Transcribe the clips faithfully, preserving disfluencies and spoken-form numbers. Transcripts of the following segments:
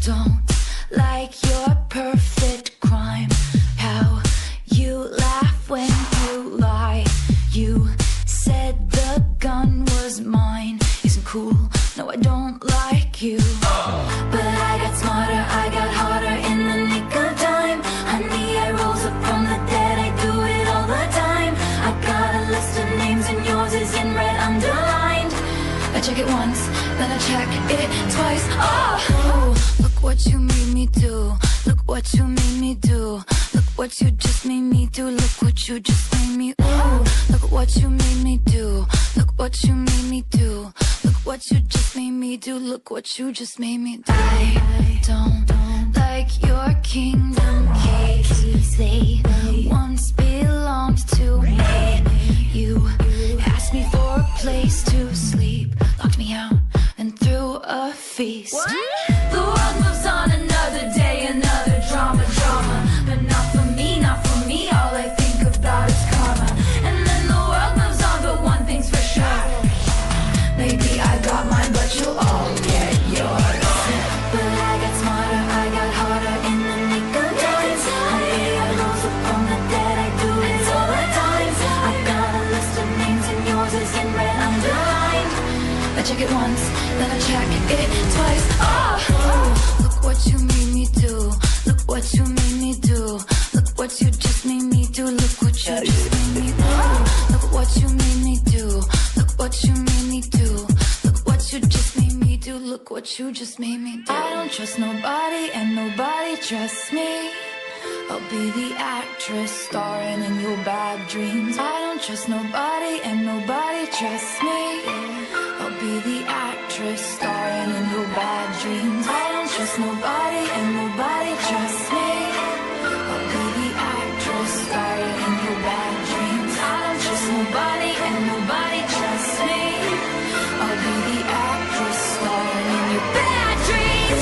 don't like your perfect crime. How you laugh when you lie. You said the gun was mine. Isn't cool, no I don't like you. But I got smarter, I got harder in the nick of time. Honey, I rose up from the dead, I do it all the time. I got a list of names and yours is in red underlined. I check it once, then I check it twice. Oh, look what you made me do. Look what you made me do. Look what you just made me do. Look what you just made me. Ooh, look what you made me do. Look what you made me do. Look what you just made me do. Look what you just made me do. I don't like your kingdom keys. They once belonged to me. You asked me for a place to sleep, locked me out and threw a feast. What? The world moves on, another day, another drama, drama. But not for me, not for me, all I think about is karma. And then the world moves on, but one thing's for sure, maybe I got mine, but you'll all get yours. But I got smarter, I got harder in the nick of time. Honey, I rose up from the dead, I do it all the time. I got a list of names and yours is in red underlined. I check it once, then I check it twice. Oh, look what you made me do. Look what you made me do. Look what you just made me do. Look what you just made me do. Look what you made me do. Look what you made me do. Look what you just made me do. Look what you just made me do. I don't trust nobody and nobody trusts me. I'll be the actress starring in your bad dreams. I don't trust nobody and nobody trusts me. I'll be the actress starring in your bad dreams. I don't trust nobody and nobody trusts me. I'll be the actress starring in your bad dreams. I don't trust nobody and nobody trusts me. I'll be the actress starring in your bad dreams.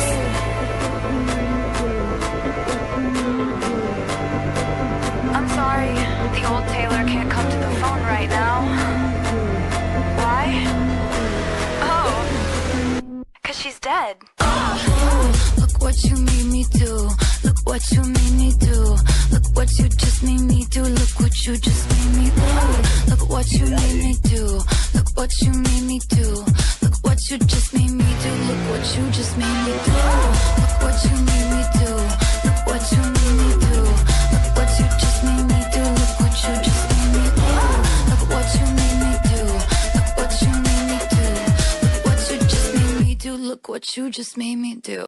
I'm sorry, the old Taylor can't come to the phone right now. Why? Oh, 'cause she's dead. Oh, look what you made me do. Look what you made me do. Look what you just made me do. Look what you just made me do. Look what you made me do. Look what you made me do. Look what you just made me do. Look what you just made me do. Look what you made me do. Look what you made me do. Look what you just made me do. Look what you just made me do. Look what you made me do. Look what you made me do. Look what you just made me do. Look what you just made me do.